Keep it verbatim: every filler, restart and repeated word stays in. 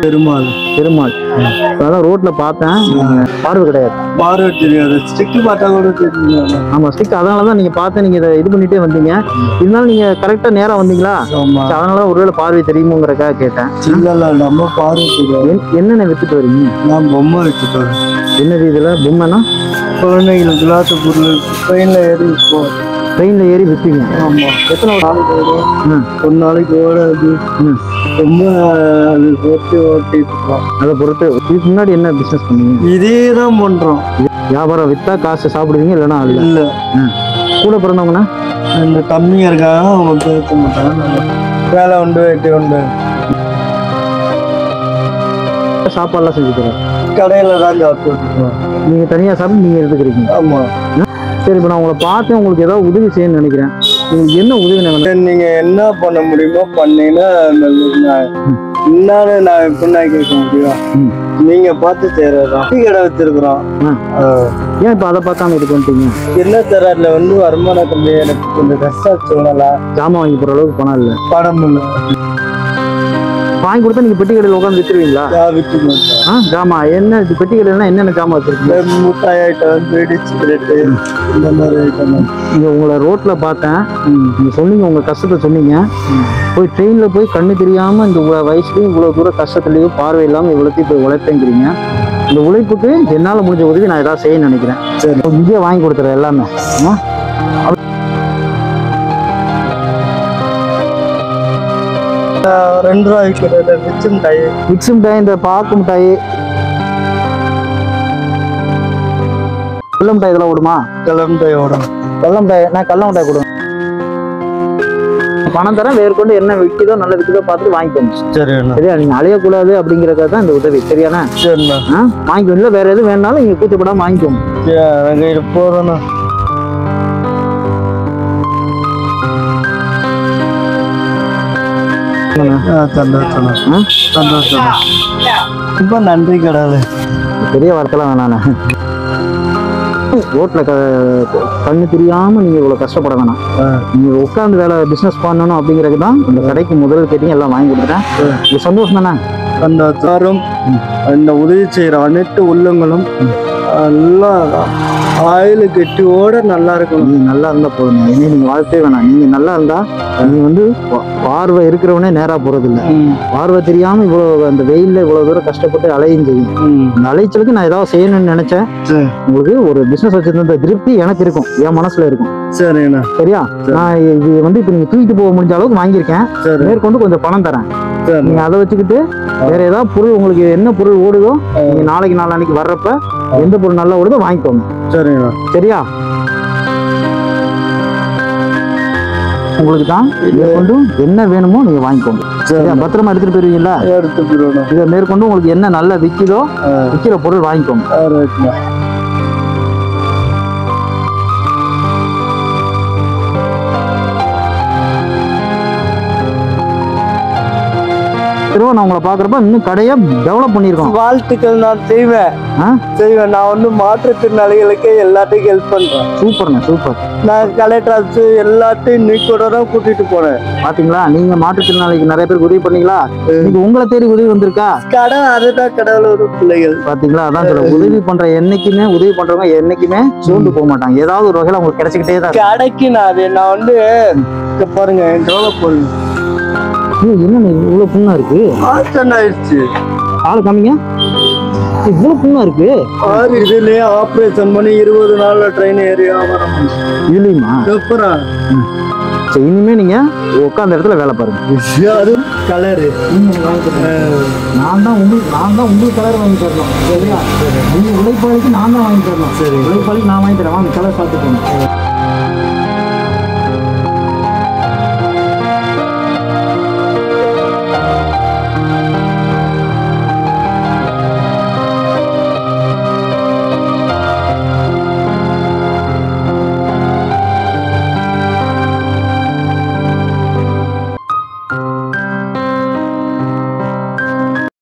பெருமாள் பெருமாள் அதான் ரோட்ல பார்த்தேன். பார்வை கிடையாது. பார்வை தெரியாது. ஸ்டிக் பார்த்தா கூட தெரியும். ஆமா ஸ்டிக். அதனாலதான் நீங்க பார்த்து நீங்க இதை இது பண்ணிட்டே வந்தீங்க. இருந்தாலும் நீங்க கரெக்டா நேரம் வந்தீங்களா? அதனால ஒருவேளை பார்வை தெரியுமோங்கிறக்காக கேட்டேன். இல்ல நம்ம பார்வை தெரியாது. என்னென்ன வித்துட்டு வரீங்க? நான் பொம்மை வித்துட்டு வரேன். என்னது இதுல பொம்மைனா? குழந்தைங்களுக்கு விளையாட்டு பொருள். ட்ரெயின்ல ஏறி ட்ரெயின்ல ஏறி விற்பீங்க? ஆமா. எத்தனை நாளைக்கு ஓடும்? ஒரு நாளைக்கு ஓடாது. ரொம்ப ஓட்டி ஓட்டி அதை பொறுத்து. இதுக்கு முன்னாடி என்ன பிசினஸ் பண்ணீங்க? இதே தான் பண்றோம். வியாபாரம் வித்தா காசு சாப்பிடுவீங்க, இல்லைன்னா இல்ல. கூட பிறந்தவங்கண்ணா இந்த கம்மியா இருக்காங்க, அவங்க பேச மாட்டாங்க. வேலை உண்டு வெட்டி உண்டு. சாப்பாடுலாம் செஞ்சு தரோம். கடையில தான் சாப்பிட்டுருக்கோம். நீங்க தனியா சாப்பிட்டு நீங்க எடுத்துக்கிறீங்க? ஆமா. சரி, இப்போ நான் உங்களை பார்த்து உங்களுக்கு ஏதாவது உதவி செய்யணும்னு நினைக்கிறேன். உங்களுக்கு என்ன உதவி? நீங்க என்ன பண்ண முடியுமோ பண்ணீங்கன்னா என்னன்னு நான் எப்படின்னா கேட்க முடியும். நீங்க பார்த்து செய்யறதுதான். டீ கடை வச்சிருக்கிறோம். ஏன் இப்ப அதை பார்த்தாம இது பண்ணிட்டீங்க? என்ன தராதுல வந்து வருமானம் கம்மி. எனக்கு கொஞ்சம் கஷ்டம் சூழ்நிலை. ஜாமான் வாங்கி போற அளவுக்கு பணம் இல்லை. படம் இல்லை. வாங்கி கொடுத்தா நீங்க பெட்டி கடையில் உட்காந்து வித்துருவீங்களா? விட்டு ஜாமா என்ன பெட்டி கடையில என்னென்ன ஜாமான் வச்சிருக்கீங்க? முட்டாய் ஐட்டம், பீடி, சிகரெட், இந்த மாதிரி ஐட்டம். நீங்க உங்களை ரோட்ல பார்த்தேன். நீங்க சொன்னீங்க உங்க கஷ்டத்தை சொன்னீங்க. போய் ட்ரெயின்ல போய் கண்ணு தெரியாம இந்த வயசுலயும் இவ்வளவு தூரம் கஷ்டத்துலயும் பார்வை இல்லாம இவ்வளோத்தையும் போய் உழைப்பேங்கிறீங்க. இந்த உழைப்புக்கு என்னால முடிஞ்ச உதவி நான் ஏதாவது செய்ய நினைக்கிறேன். சரி, இங்கேயே வாங்கி கொடுத்துறேன் எல்லாமே. ரெண்டு ரூபாய்க்கு மிக்ஸ் மிட்டாய். மிக்ஸ் மிட்டாய், இந்த பாக்கு மிட்டாய், கல்ல மிட்டாய் இதெல்லாம் விடுமா? கல்ல மிட்டாய் ஓடும். கல்ல மிட்டாய் நான் கல்ல மிட்டாய் கொடுங்க. பணம் தரேன். வேறுகொண்டு என்ன விற்கிதோ நல்ல விற்கிதோ பார்த்துட்டு வாங்கிக்கோங்க. சரி சரியா? நீங்க அலையக்கூடாது அப்படிங்கிறக்காக தான் இந்த உதவி. சரியாண்ணா? சரிண்ணா. வாங்கிக்கோங்க. இல்லை வேற எதுவும் வேணாலும் நீங்க கூச்சப்படாம வாங்கிக்கோங்க. போறோண்ணா. ரொம்ப நன்றி கடவுளே. பெரிய வார்த்தைலாம் வேணாண்ணே. ரோட்ல கண்ணு தெரியாம நீங்க இவ்வளவு கஷ்டப்பட வேணாம். நீங்க உட்காந்து வேலை பிசினஸ் பண்ணணும் அப்படிங்கறது தான் இந்த கடைக்கு முதல் கேட்டீங்க. எல்லாம் வாங்கி கொடுத்துட்டேன். இது சந்தோஷம் தானே? அந்த தாரும் இந்த உதவி செய்யற அனைத்து உள்ளங்களும் எல்லாம் ஆயிலு கெட்டியோட நல்லா இருக்கணும். நீங்க நல்லா இருந்தா போதும். இனி நீங்க வாழ்த்தே வேணாம். நீங்க நல்லா இருந்தா நீங்க வந்து பார்வை இருக்கிறவனே நேரா போறது இல்லை. பார்வை தெரியாம இவ்வளவு அந்த வெயில்ல இவ்வளவு தூரம் கஷ்டப்பட்டு அலையும் செய்யும். இந்த அலைச்சலுக்கு நான் ஏதாவது செய்யணும்னு நினைச்சேன். உங்களுக்கு ஒரு பிசினஸ் வச்சிருந்த திருப்தி எனக்கு இருக்கும், என் மனசுல இருக்கும். சரிண்ணா. சரியா? நான் இது வந்து இப்ப நீங்க தூக்கிட்டு போக முடிஞ்ச அளவுக்கு வாங்கியிருக்கேன். மேற்கொண்டு கொஞ்சம் பணம் தரேன். நீங்க அதை வச்சுக்கிட்டு வேற ஏதாவது பொருள் உங்களுக்கு என்ன பொருள் ஓடுதோ நீங்க நாளைக்கு நாளான்னைக்கு வர்றப்ப எந்த பொருள் நல்லா ஓடுதோ வாங்கிக்கோங்க. சரிங்களா? சரியா? உங்களுக்கு தான் மேற்கொண்டு என்ன வேணுமோ நீங்க வாங்கிக்கோங்க. சரியா? பத்திரமா எடுத்துட்டு போயிருவீங்களா? எடுத்து போயிடணும். இதை மேற்கொண்டு உங்களுக்கு என்ன நல்லா விற்கிதோ விற்கிற பொருள் வாங்கிக்கோங்க. திரும்ப நான் உங்களை பாக்குறப்ப இன்னும் கடையை டெவலப் பண்ணிருக்கோம். வாழ்த்துக்கள். நான் செய்வேன் செய்வேன் நான் வந்து மாற்றுத்திறனாளிகளுக்கு எல்லாத்தையும் ஹெல்ப் பண்றேன். சூப்பர்ண்ணா, சூப்பர். நான் கலெக்டர் எல்லாத்தையும் நீக்கோட தான் கூட்டிட்டு போனேன். பாத்தீங்களா? நீங்க மாற்றுத்திறனாளிக்கு நிறைய பேருக்கு உதவி பண்ணீங்களா? நீங்க உங்களை தேடி உதவி வந்திருக்கா? கடை அதுதான் கடவுளோட பிள்ளைகள். பாத்தீங்களா? அதான் சொல்ல உதவி பண்ற என்னைக்குமே உதவி பண்றவங்க என்னைக்குமே சோர்ந்து போக மாட்டாங்க. ஏதாவது ஒரு வகையில உங்களுக்கு கிடைச்சிக்கிட்டே தான். கடைக்கு நான் அது நான் வந்து பாருங்க டெவலப் பண்ணுவேன். என்ன இவ்வளவு புண்ணா இருக்கு? ஆயிடுச்சு. ஆளு காமிங்க. இவ்வளவு புண்ணா இருக்கு. இதுலயே ஆபரேஷன் பண்ணி இருபது நாள்ல ட்ரெயின் ஏறி இல்லையுமா? சரி, இனிமே நீங்க உட்காந்த இடத்துல வேலை பாருங்க. அது கலரு நான் தான் உங்களுக்கு நான் தான் உங்களுக்கு கலர் வாங்கி தரணும். சரியா? நீங்க உழைப்பாளிக்கு நான் தான் வாங்கி தரணும். சரி, உழைப்பாளிக்கு நான் வாங்கி தரேன். வாங்க கலர் பார்த்துக்கோங்க.